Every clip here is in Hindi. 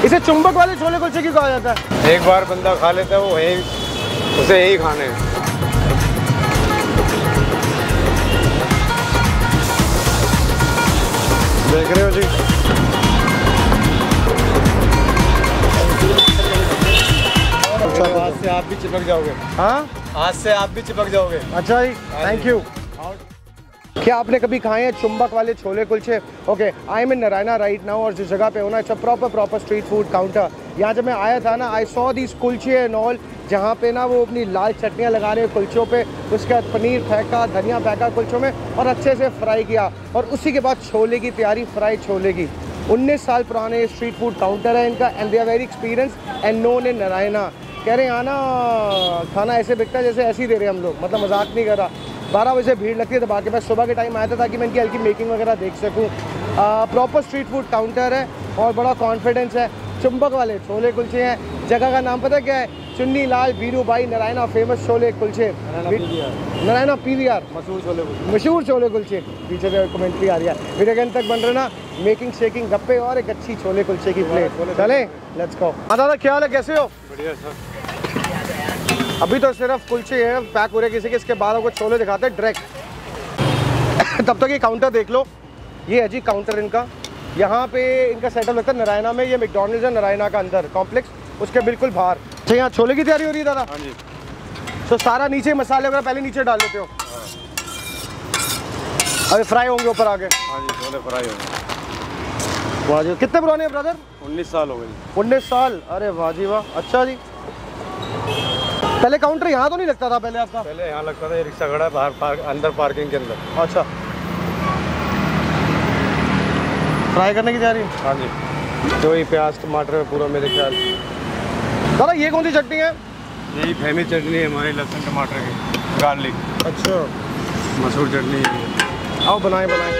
इसे चुंबक वाले छोले कुलचे क्यों कहा जाता है? एक बार बंदा खा लेता है वो यही, उसे यही खाने हैं। देख रहे हो जी, आज से आप भी चिपक जाओगे। हाँ आज से आप भी चिपक जाओगे। अच्छा जी, थैंक यू। क्या आपने कभी खाए हैं चुंबक वाले chole kulche? Okay, I am in Naraina right now, और जिस जगह पे होना it's a proper street food counter. यहाँ जब मैं आया था ना, I saw these kulche and all, जहाँ पे ना वो अपनी लाल चटनियाँ लगा रहे हैं कुलचों पे, उसके बाद पनीर फेंका, धनिया फेंका कुलचों में और अच्छे से फ्राई किया, और उसी के बाद छोले की तैयारी, फ्राई छोले की। 19 साल पुराने स्ट्रीट फूड काउंटर है इनका, and they are very experience and known in Naraina. कह रहे हैं यहाँ ना खाना ऐसे बिकता है जैसे ऐसे ही दे रहे हैं हम लोग, मतलब मजाक नहीं कर रहा। 12 बजे भीड़ लगती है, तो बाकी मैं सुबह के टाइम आया था ताकि मैं इनकी हल्की मेकिंग वगैरह देख सकूँ। प्रॉपर स्ट्रीट फूड काउंटर है और बड़ा कॉन्फिडेंस है। चुंबक वाले छोले कुलचे हैं। जगह का नाम पता क्या है? चुन्नी लाल बीरू भाई नारायणा फेमस छोले कुलचे, नारायणा PVR मशहूर छोले कुलचे। पीछे से कमेंट्री आ रही है। वीडियो के अंत तक बन रहे ना, मेकिंग शेकिंग गप्पे और एक अच्छी छोले कुलचे की प्लेट। चले लेट्स गो। हाँ दादा, क्या हाल है, कैसे हो? बढ़िया सर। अभी तो सिर्फ कुलचे हैं पैक हो रहे किसी के, इसके बाद आपको छोले दिखाते हैं डायरेक्ट। तब तक ये काउंटर देख लो, ये है जी काउंटर इनका। यहाँ पे इनका सेटअप लगता है नारायणा में। ये मैकडॉनल्ड्स है नारायणा का अंदर कॉम्प्लेक्स, उसके बिल्कुल बाहर। अच्छा, यहाँ छोले की तैयारी हो रही है दादा? हाँ जी। तो सारा नीचे मसाले वगैरह पहले नीचे डाल लेते हो? अभी फ्राई होंगे ऊपर आगे? हाँ जी, छोले फ्राई होंगे। वाह जी, कितने पुराने हैं ब्रदर? 19 साल हो गए। 19 साल, अरे वाह जी वाह। अच्छा जी, पहले काउंटर यहाँ तो नहीं लगता था पहले आपका? पहले यहाँ लगता था, ये रिक्शा खड़ा है बाहर अंदर पार्किंग के अंदर। अच्छा, फ्राई करने की तैयारी? हाँ जी, तो ये प्याज टमाटर पूरा मेरे ख्याल। दादा ये कौन सी चटनी है? यही फेमस चटनी है हमारी, लहसुन टमाटर की, गार्लिक। अच्छा, मशहूर चटनी है। आओ बनाए बनाए।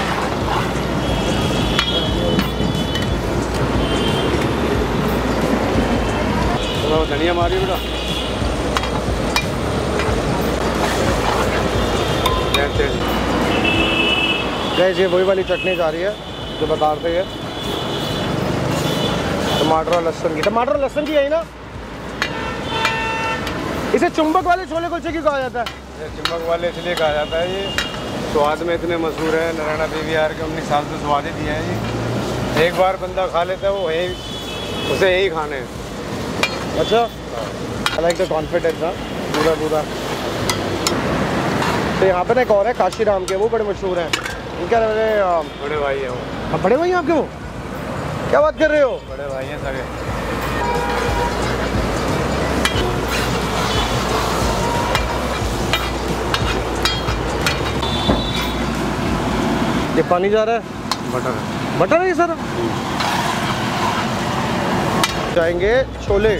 तो धनिया मारी बेटा। गैस ये वही वाली चटनी जा रही है जो बता रहे हैं, टमाटर और लहसुन की। टमाटर और लहसुन की है ना? इसे चुंबक वाले छोले कुलचे क्यों कहा जाता है? ये चुंबक वाले इसलिए कहा जाता है, ये स्वाद में इतने मशहूर है। नारायणा PVR के 19 साल से स्वाद ही दिया है ये। एक बार बंदा खा लेता है वो यही, उसे यही खाने हैं। अच्छा, आई लाइक द कॉन्फिडेंस ना पूरा। तो यहाँ पे ना एक और है काशीराम के, वो बड़े मशहूर हैं। इनका बड़े भाई है वो। हाँ, बड़े भाई आपके वो? क्या बात कर रहे हो? बड़े भाई हैं सगे। ये पानी जा रहा है? बटर है ये सर। जाएंगे छोले।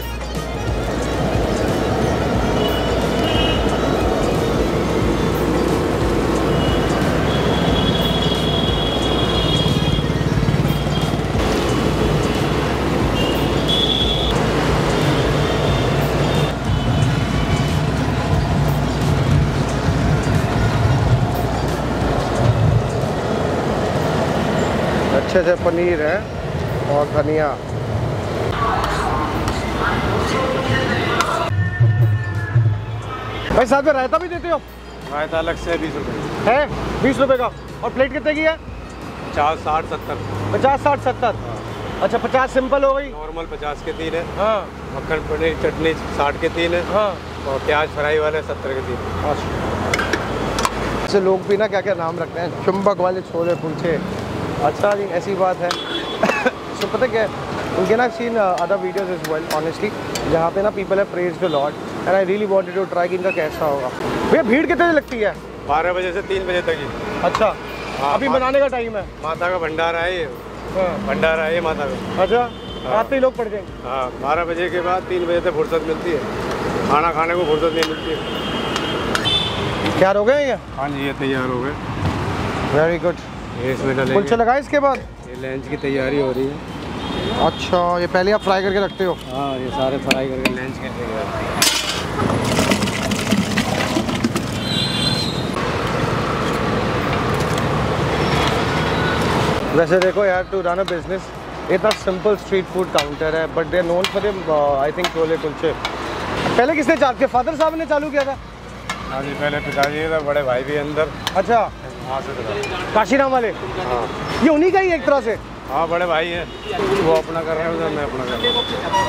अच्छे से पनीर है और धनिया। भाई साथ में रायता भी देते हो? रायता अलग से 20 रुपये है। 20 रुपये का। और प्लेट कितने की है? 50, 60, 70। 50, 60, 70। अच्छा, 50 सिंपल हो गई। नॉर्मल 50 के 3 है। हाँ। मक्खन पनीर चटनी 60 के 3 है। हाँ। और प्याज फ्राई वाले 70 के 3। ऐसे लोग भी ना क्या क्या नाम रखते हैं, चुंबक वाले छोले कुलचे। अच्छा जी, ऐसी बात है। सो पता क्या है, उनके ना seen other videos is well honestly, जहाँ पे ना पीपल है praise the lord and I really wanted to try कि इनका कैसा होगा। भैया भीड़ कितने बजे लगती है? 12 बजे से 3 बजे तक ही। अच्छा, हाँ, अभी बनाने का टाइम है। माता का भंडारा है ये। हाँ। भंडारा है ये माता का। अच्छा, हाँ। आते ही लोग पड़ जाएंगे। हाँ, 12 बजे के बाद 3 बजे तक फुर्सत मिलती है। खाना खाने को फुर्सत नहीं मिलती है। तैयार हो गए ये? हाँ जी, ये तैयार हो गए। Very good. ये इसमें डालेंगे। कुलचे लगाए इसके बाद? ये लंच की तैयारी हो रही है। अच्छा, ये पहले आप फ्राई करके रखते हो? हाँ, ये सारे फ्राई करके लंच के तैयारी। वैसे देखो यार, टू रन अ बिजनेस इतना सिंपल स्ट्रीट फूड काउंटर है, but they are known for I think chole kulche. पहले किसने चालू किया? फादर साहब ने चालू किया था? हाँ जी, पहले पिताजी था, बड़े भाई भी अंदर। अच्छा, वहाँ से था। काशीराम वाले? हाँ ये उन्हीं का ही एक तरह से? हाँ, बड़े भाई हैं, वो अपना कर रहे हैं उधर, मैं अपना कर रहा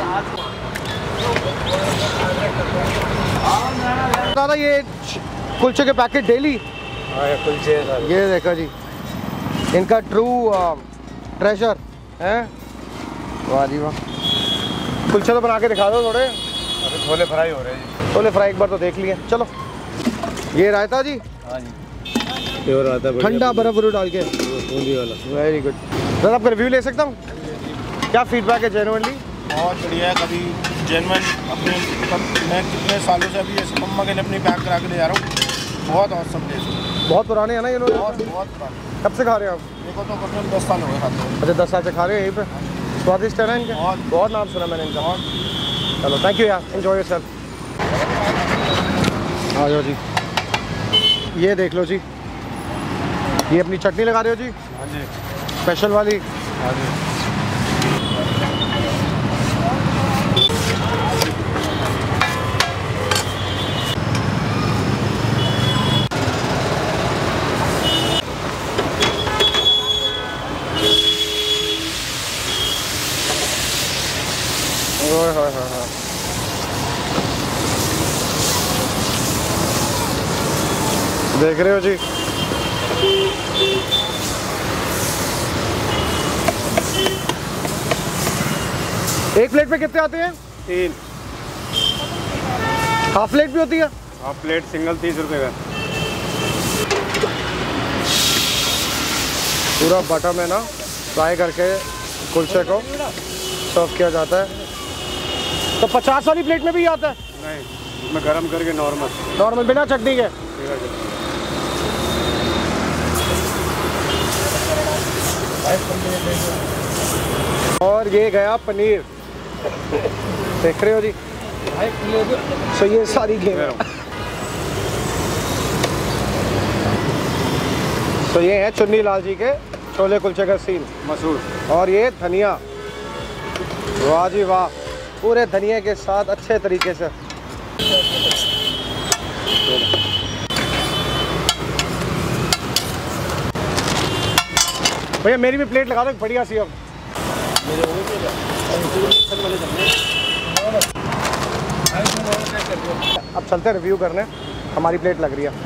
हूँ। दादा ये कुलचे के पैकेट डेली? हाँ, ये कुलचे हैं सर। ये देखो जी, इनका ट्रू ट्रेजर है। वाह जी वाह। कुलचे तो बना के दिखा दो थोड़े। अभी छोले फ्राई हो रहे हैं जी। छोले फ्राई एक बार तो देख लिए, चलो। ये रायता जी? हाँ जी, प्योर आता है, ठंडा बर्फ वरूफ डाल के, बूंदी वाला। Very good. दादा आपका रिव्यू ले सकता हूँ? क्या फीडबैक है जेन्युइनली? बहुत बढ़िया है। कभी जेनवन अपने मैं कितने सालों से अभी ऐसे मम्मा के लिए अपनी पैक करा के ले जा रहा हूँ। बहुत औसम प्लेस है। बहुत पुराने हैं ना ये लोग? बहुत पुराने। कब से खा रहे हैं आप? देखो तो कम से कम 10 साल हो गए खाते हैं। अच्छा, 10 साल से खा रहे हैं यहीं पे? स्वादिष्ट है ना इनके? बहुत नाम सुना मैंने इनका। चलो थैंक यू यार, एंजॉय योरसेल्फ। आ जाओ जी, ये देख लो जी, ये अपनी चटनी लगा रहे हो जी? हाँ जी, स्पेशल वाली? हाँ जी। ओए होए होए होए। देख रहे हो जी, एक प्लेट पे कितने आते हैं? 3। हाफ प्लेट भी होती है? हाफ प्लेट सिंगल 30 रुपये का। पूरा बटन है ना, फ्राई करके कुलचे को सर्व किया जाता है। तो 50 वाली प्लेट में भी आता है? नहीं, मैं गरम करके नॉर्मल। नॉर्मल बिना चटनी के? और ये गया पनीर, देख रहे हो जी। तो ये सारी गेम है। तो ये है चुन्नी लाल जी के छोले कुलचे का सीन। मसूर। और ये धनिया, वाह जी वाह, पूरे धनिया के साथ अच्छे तरीके से। भैया मेरी भी प्लेट लगा दो बढ़िया सी। अब चलते रिव्यू करने, हमारी प्लेट लग रही है।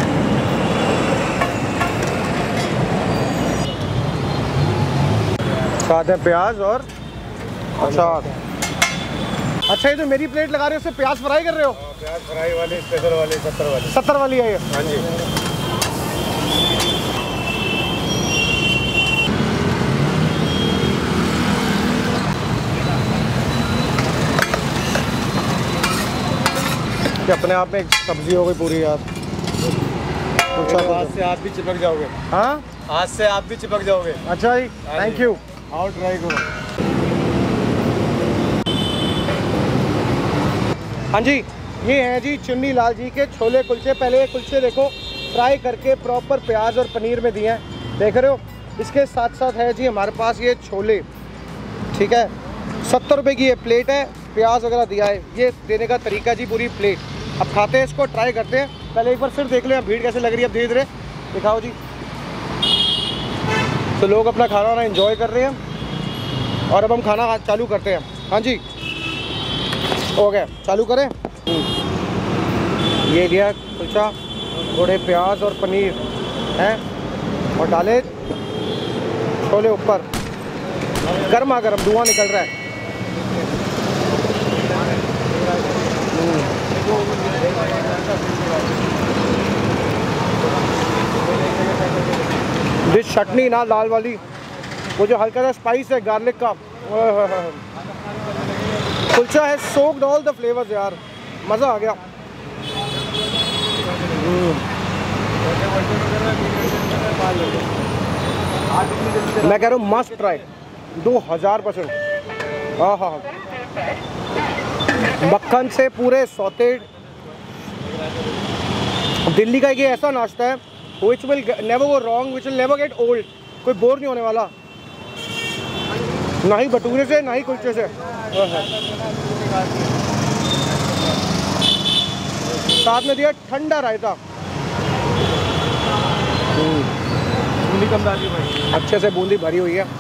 साथ है प्याज और अचार। अच्छा, ये जो मेरी प्लेट लगा रहे हो उससे प्याज फ्राई कर रहे हो? प्याज फ्राई वाली स्पेशल वाली 70 वाली। 70 वाली है ये? हाँ जी। कि अपने आप में एक सब्जी हो गई पूरी यार। हाथ से आप भी चिपक जाओगे। हाँ, हाथ से आप भी चिपक जाओगे। अच्छा जी, थैंक यू। आओ ट्राई करो। हाँ जी, ये हैं जी चुन्नी लाल जी के छोले कुलचे। पहले ये कुलचे देखो फ्राई करके प्रॉपर प्याज और पनीर में दिए हैं, देख रहे हो। इसके साथ साथ है जी हमारे पास ये छोले, ठीक है। 70 रुपये की ये प्लेट है, प्याज वगैरह दिया है। ये देने का तरीका जी, पूरी प्लेट। अब खाते हैं इसको, ट्राई करते हैं। पहले एक बार फिर देख लो यहाँ भीड़ कैसे लग रही है। अब धीरे धीरे दिखाओ जी। तो लोग अपना खाना वाना एंजॉय कर रहे हैं और अब हम खाना चालू करते हैं। हाँ जी, हो गया, चालू करें। ये लिया कुलचा, थोड़े प्याज और पनीर है और डाले छोले ऊपर। गर्मा गर्म धुआं निकल रहा है। डिश चटनी ना लाल वाली, वो जो हल्का सा स्पाइस है गार्लिक का, कुलचा है सोक्ड ऑल द फ्लेवर्स यार, मज़ा आ गया। मैं कह रहा हूँ मस्ट ट्राई, 2000%। हाँ हाँ, मक्खन से पूरे सॉटेड। दिल्ली का ये ऐसा नाश्ता है which will never go wrong, which will never get old, कोई बोर नहीं होने वाला। ना ही भटूरे से ना ही कुलचे से। साथ में दिया ठंडा रायता। बूंदी कम डाली भाई, अच्छे से बूंदी भरी हुई है।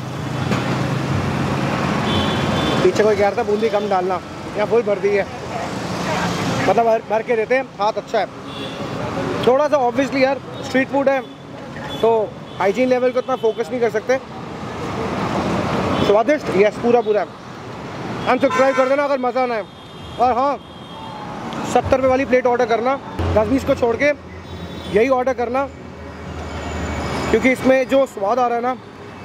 पीछे कोई कह रहा था बूंदी कम डालना, यहाँ फुल भर दी है, मतलब भर के देते हैं। हाथ अच्छा है थोड़ा सा, ऑब्वियसली यार स्ट्रीट फूड है तो हाइजीन लेवल को इतना फोकस नहीं कर सकते। स्वादिष्ट यस, पूरा है। अनसब्सक्राइब कर देना अगर मज़ा ना है। और हाँ, 70 रुपये वाली प्लेट ऑर्डर करना, 10-20 को छोड़ के यही ऑर्डर करना, क्योंकि इसमें जो स्वाद आ रहा है ना,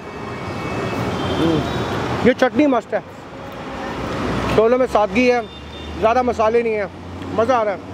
ये चटनी मस्त है, छोलों में सादगी है, ज़्यादा मसाले नहीं है, मज़ा आ रहा है।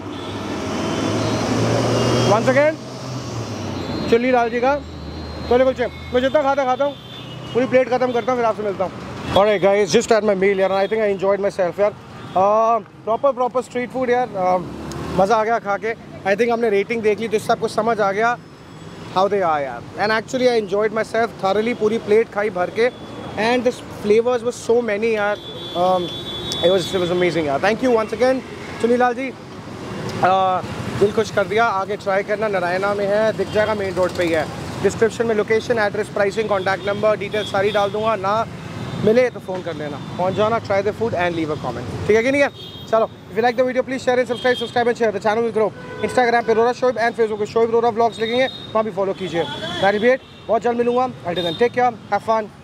वन सेकेंड, चिल्ली लाल जी का छोले कुलचे मैं जितना खाता हूँ पूरी प्लेट ख़त्म करता हूँ, फिर आपसे मिलता हूँ। Alright guys, just ate my meal यार, I think I enjoyed myself यार। प्रॉपर स्ट्रीट फूड यार, मज़ा आ गया खा के। आई थिंक हमने रेटिंग देख ली तो इससे आपको समझ आ गया हाउ दे आर यार। And actually I enjoyed myself thoroughly, पूरी प्लेट खाई भर के। And this flavours was so many यार, इट वाज अमेजिंग यार। Thank you once again Chunni Lal जी, दिल खुश कर दिया। आगे ट्राई करना, नारायणा में है, दिख जाएगा, मेन रोड पे ही है। डिस्क्रिप्शन में location, address, pricing, contact number, details सारी डाल दूंगा। ना मिले तो फ़ोन कर लेना, पहुंच जाना, try the food and leave a comment, ठीक है कि नहीं है? चलो, if you like the video please share and subscribe and share, the channel will grow. Instagram पे रोरा शोएब एंड फेसबुक पे शोएब रोरा व्लॉग्स लिखेंगे, वहाँ भी फॉलो कीजिए। दैट विल बी इट, बहुत जल्द मिलूंगा। Until then take care, have fun.